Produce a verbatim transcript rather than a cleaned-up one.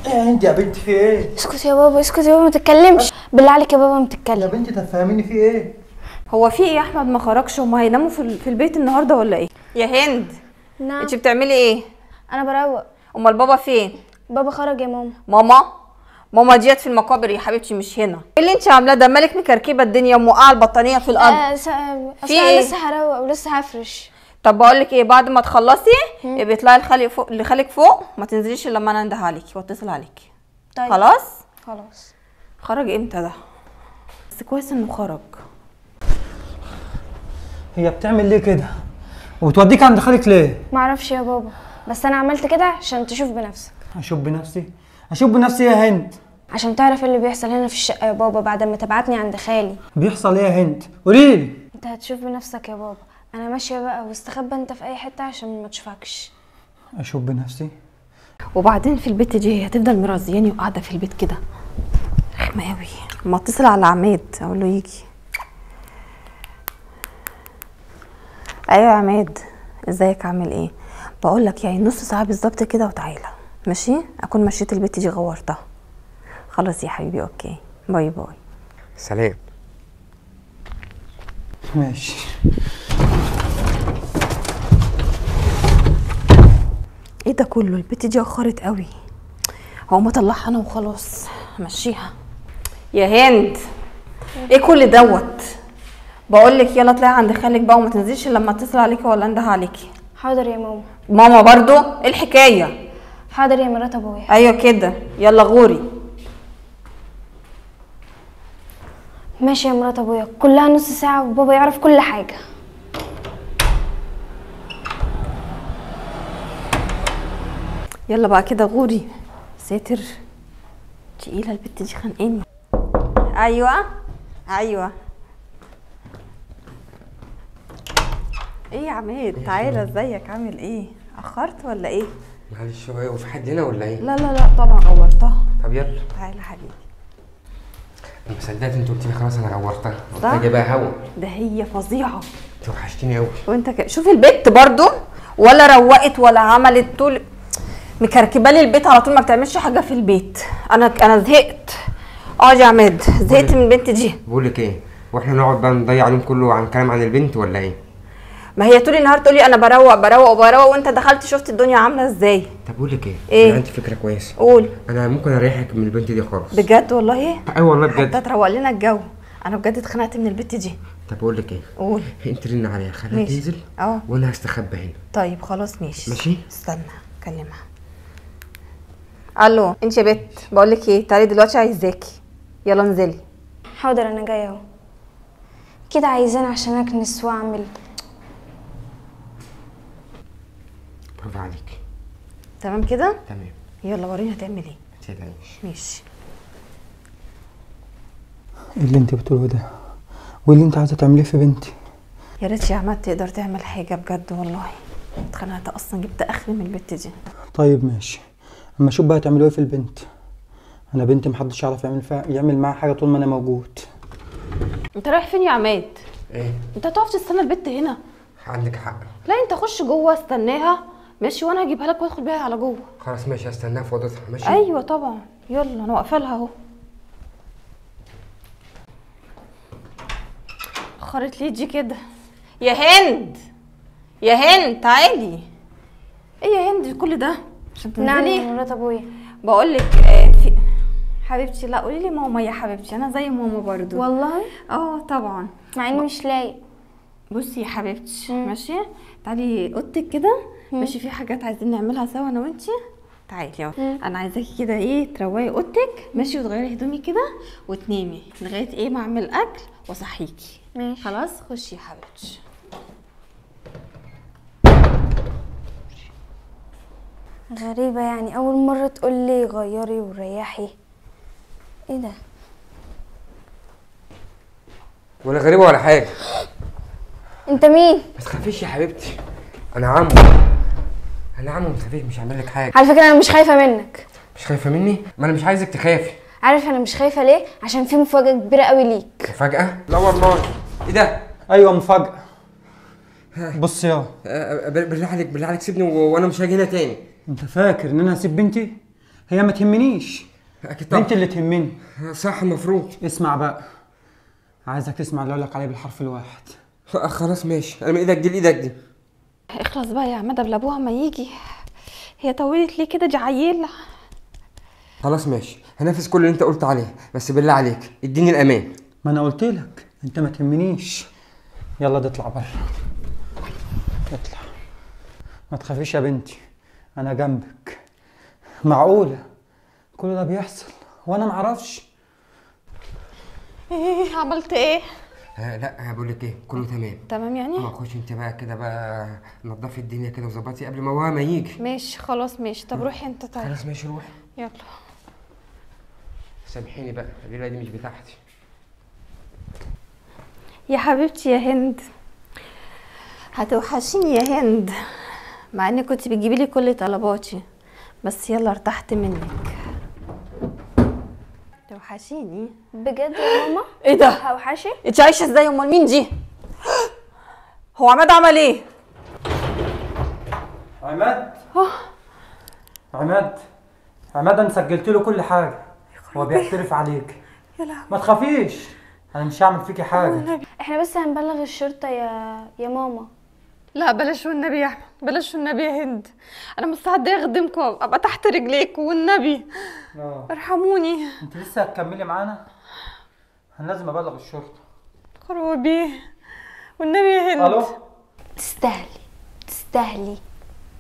ايه انت يا بنت في ايه؟ اسكت يا بابا، اسكت يا بابا، ما تتكلمش بالله عليك يا بابا، ما تتكلم يا بنتي تفهميني في ايه؟ هو في ايه يا احمد؟ ما خرجش؟ هما هيناموا في, في البيت النهارده ولا ايه؟ يا هند، نعم. انت بتعملي ايه؟ انا بروق. امال بابا فين؟ بابا خرج يا ماما. ماما ماما ديت في المقابر يا حبيبتي، مش هنا. ايه اللي انت عاملاه ده؟ مالك مكركبه الدنيا وموقعه البطانيه في الارض؟ آه س... في ايه؟ لسه هروق ولسه هفرش. طب بقول لك ايه، بعد ما تخلصي ابقي اطلعي لخالك فوق، لخالك فوق، ما تنزليش الا لما انا انده عليكي واتصل عليكي. طيب خلاص خلاص. خرج امتى ده؟ بس كويس انه خرج. هي بتعمل ليه كده؟ وبتوديك عند خالك ليه؟ معرفش يا بابا، بس انا عملت كده عشان تشوف بنفسك. اشوف بنفسي؟ اشوف بنفسي يا هند؟ عشان تعرف اللي بيحصل هنا في الشقه يا بابا بعد ما تبعتني عند خالي. بيحصل ايه يا هند؟ قوليلي. انت هتشوف بنفسك يا بابا. انا ماشيه بقى، واستخبى انت في اي حته عشان ما تشوفكش. اشوف بنفسي؟ وبعدين في البيت دي هي هتفضل مرازياني وقاعده في البيت كده رخمه قوي. اما اتصل على عماد اقول له يجي. ايوه يا عماد، ازيك؟ عامل ايه؟ بقول لك يعني نص ساعه بالظبط كده وتعالى، ماشي؟ اكون مشيت البيت دي غورتها. خلاص يا حبيبي، اوكي، باي باي. سلام. ماشي. ايه ده كله؟ البت دي اخرت قوي. هو ما طلعها انا وخلاص مشيها. يا هند، ايه كل دوت؟ بقول لك يلا اطلعي عند خالك بقى وما تنزليش الا لما اتصل عليكي ولا انده عليكي. حاضر يا ماما. ماما برضو؟ ايه الحكايه؟ حاضر يا مرات ابويا. ايوه كده، يلا غوري. ماشي يا مرات ابويا، كلها نص ساعه وبابا يعرف كل حاجه. يلا بقى كده غوري. ساتر، تقيله البت دي، خانقاني. ايوه ايوه. ايه يا عماد؟ تعالى، ازيك؟ عامل ايه؟ اخرت ولا ايه؟ معلش شويه، وفي حد هنا ولا ايه؟ لا لا لا طبعا غورتها. طب يلا تعالى حبيبي. انا ما صدقت انت قلت لي خلاص انا غورتها، قلت صح؟ اجي بقى هوا. ده هي فظيعه. انت وحشتيني قوي. وانت ك... شوفي البت برضو ولا روقت ولا عملت، طول مكركبه لي البيت على طول، ما بتعملش حاجه في البيت. انا انا زهقت. اه يا عماد، زهقت من البنت دي. بقول لك ايه، واحنا نقعد بقى نضيع اليوم كله عن كلام عن البنت ولا ايه؟ ما هي طول النهار تقولي انا بروق بروق وبروق، وانت دخلت شفت الدنيا عامله ازاي. طب بقول لك ايه؟ ايه؟ انا عندي فكره كويسه. قول. انا ممكن اريحك من البنت دي خالص. بجد والله؟ اي والله بجد. حتى تروق لنا الجو. انا بجد اتخنقت من البت دي. طب بقول لك ايه؟ قول. انت رن عليها خليها ماشي. تنزل اه وانا هستخبى هنا. طيب خلاص ماشي. ماشي؟ استنى اكلمها. الو، انت يا بت، بقول لك ايه، تعالي دلوقتي عايزاكي، يلا انزلي. حاضر انا جايه اهو. كده عايزاني عشان اكنس واعمل. برافو عليك. تمام كده؟ تمام. يلا وريني هتعمل ايه. ما تقلقيش. ماشي. ايه اللي انت بتقوله ده؟ وايه اللي انت عايزه تعمليه في بنتي؟ يا ريت يا عماد تقدر تعمل حاجه بجد والله. اتخنقت اصلا، جبت اخري من البت دي. طيب ماشي، اما شوف بقى تعملوا ايه في البنت. انا بنتي محدش يعرف يعمل فيها يعمل معاها حاجه طول ما انا موجود. انت رايح فين يا عماد؟ ايه؟ انت هتقف تستنى البت هنا؟ عندك حق. لا انت خش جوه استناها، ماشي، وانا هجيبها لك وادخل بيها على جوه. خلاص ماشي، هستناها في اوضتها. ماشي؟ ايوه طبعا، يلا انا واقفه لها اهو. اخرت ليه دي كده؟ يا هند، يا هند تعالي. ايه يا هند كل ده عشان تنزلي؟ نعم يا مرات ابويا. بقول لك آه في حبيبتي. لا قولي لي ماما يا حبيبتي، انا زي ماما برضو. والله؟ اه طبعا. مع اني مش لايق. بصي يا حبيبتي، مم. ماشي، تعالي اوضتك كده، ماشي، في حاجات عايزين نعملها سوا انا وانتي. تعالي يلا، انا عايزاكي كده ايه، تروقي اوضتك، ماشي، وتغيري هدومي كده وتنامي لغايه ايه ما اعمل اكل واصحيكي. ماشي خلاص خشي يا حبيبتي. غريبة يعني، أول مرة تقول لي غيري وريحي. إيه ده؟ ولا غريبه ولا حاجه. أنت مين؟ ما تخافيش يا حبيبتي، انا عمو. انا عمو، ما تخافيش، مش هعمل لك حاجه. على فكرة أنا مش خايفة منك. مش خايفه مني؟ ما انا مش عايزك تخافي. عارف أنا مش خايفة ليه؟ عشان في مفاجأة كبيرة قوي ليك. مفاجاه؟ لا والله. ايه ده؟ ايوه مفاجاه. بص يا بالله عليك، بالله عليك سيبني و- وانا مش هاجي هنا تاني. انت فاكر ان انا هسيب بنتي؟ هي ما تهمنيش، اكيد طبعا. انت اللي تهمني. صح المفروض. اسمع بقى، عايزك تسمع اللي اقول لك عليه بالحرف الواحد. آه، خلاص ماشي، انا من ايدك دي لايدك دي. اخلص بقى يا عماد قبل ابوها ما يجي. هي طولت ليه كده؟ دي عيله. خلاص ماشي، هنفذ كل اللي انت قلت عليه، بس بالله عليك اديني الامان. ما انا قلت لك انت ما تهمنيش. يلا دي اطلع بره، اطلع. ما تخافيش يا بنتي، انا جنبك. معقوله كل ده بيحصل وانا معرفش؟ ايه عملت ايه؟ آه لا بقول لك ايه، كله تمام. تمام يعني؟ ما خش انت بقى كده بقى، نضفي الدنيا كده وظبطي قبل ما هو ما يجي. ماشي خلاص ماشي. طب روحي انت. طيب خلاص ماشي روح. يلا. سامحيني بقى، الليله دي مش بتاعتي. يا حبيبتي يا هند، هتوحشيني يا هند، مع انك كنت بتجيبي لي كل طلباتي، بس يلا ارتحت منك. توحشيني بجد يا ماما؟ ايه ده؟ هوحشك؟ انت عايشه ازاي؟ امال مين دي؟ هو عماد عمل ايه؟ عماد عماد عماد انا سجلت له كل حاجه، هو بيعترف عليك. يا لهوي. ما تخافيش، انا مش هعمل فيكي حاجه. احنا بس هنبلغ الشرطة يا يا ماما. لا بلاش والنبي يا احمد، بلاش والنبي يا هند، انا مستعده اخدمكم ابقى تحت رجليكم والنبي. اه ارحموني. انت لسه هتكملي معانا؟ انا لازم ابلغ الشرطه. خرابي والنبي يا هند. الو. تستاهلي تستاهلي